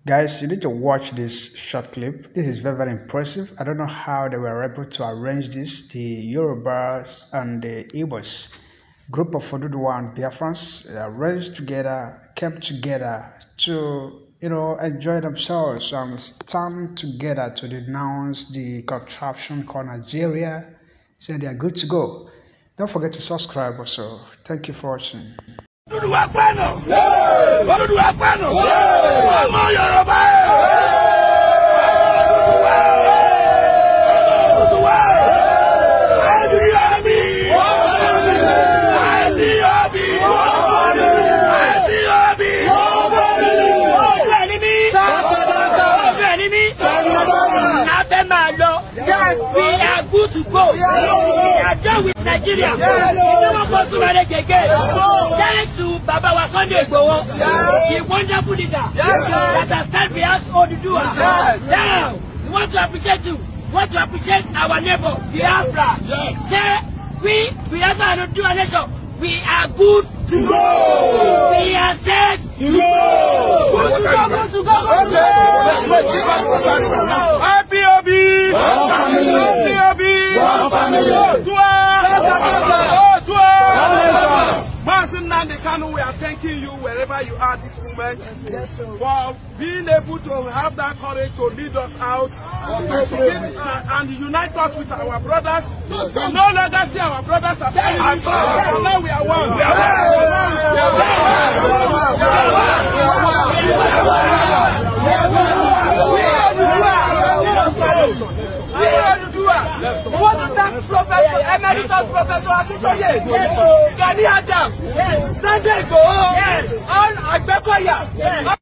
Guys, you need to watch this short clip. This is very, very impressive. I don't know how they were able to arrange this. The Yorubas and the Igbos, group of Oduduwa and Biafrans, arranged together, came together to, enjoy themselves and stand together to denounce the contraption called Nigeria, saying they are good to go. Don't forget to subscribe also. Thank you for watching. Oduduwa Kanu! Oduduwa Kanu! Ọmọ Yorùbá! Oduduwa! IPOB! IPOB! Yes, we are good to go. We are done with Nigeria. Thanks to Baba Sunday Igboho, the wonderful leader that has stand behind Oduduwa. Now, we want to appreciate you. We want to appreciate our neighbor, Biafra. Say, we Biafra and Oduduwa nation, we are good to go. We are set to go. IPOB! IPOB! Mazi Nnamdi Kanu, we are thanking you wherever you are this moment for being able to have that courage to lead us out and unite us with our brothers. We no longer see our brothers as enemies. Now we are one. What is that Professor Emeritus Professor Akintoye? Gani Adams, Sunday Igboho, and Igboho.